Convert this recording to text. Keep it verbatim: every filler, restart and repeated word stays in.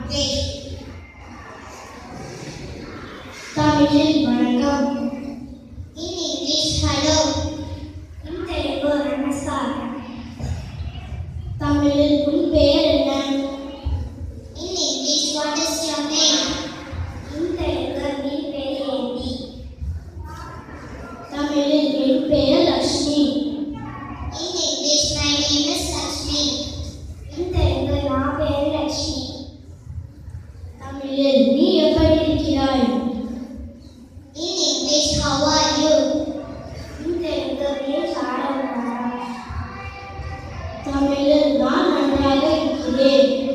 தமிழில் வணக்கம். In English, hello. In Telugu, namaskaram. தமிழில் உன் பெயர் என்ன? In English, what is your name? In Telugu, நீ பெயர் ஏந்தி. தமிழில் என் பெயர் Lakshmi. In English, my name is Lakshmi. In Telugu, நான் பெயர் லட்சுமி. தமிழில் நீ எப்படி இருக்கிறாய்? In English, how are you? In Telugu, நீ சாரவா. தமிழில் நான் நன்றாக இருக்கிறேன்.